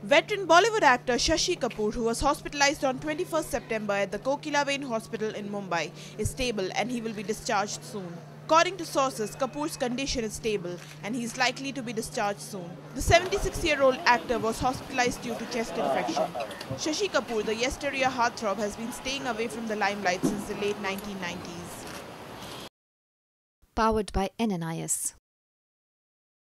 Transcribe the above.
Veteran Bollywood actor Shashi Kapoor, who was hospitalized on 21st September at the Kokilaben Hospital in Mumbai, is stable and he will be discharged soon. According to sources, Kapoor's condition is stable and he is likely to be discharged soon. The 76-year-old actor was hospitalized due to chest infection. Shashi Kapoor, the yesteryear heartthrob, has been staying away from the limelight since the late 1990s. Powered by NNIS.